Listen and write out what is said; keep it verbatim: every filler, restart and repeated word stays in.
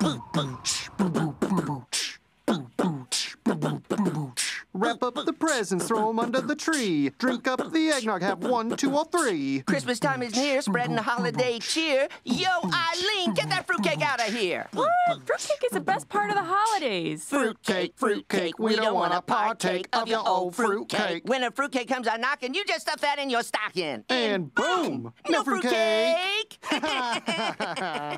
Wrap up the presents, throw 'em under the tree. Drink up the eggnog, have one, two, or three. Christmas time is near, spreading the holiday cheer. Yo, Eileen, get that fruitcake out of here. What? Fruitcake is the best part of the holidays. Fruitcake, fruitcake, we don't want to partake of your old fruitcake. When a fruitcake comes a knocking, you just stuff that in your stocking. And boom! No fruitcake!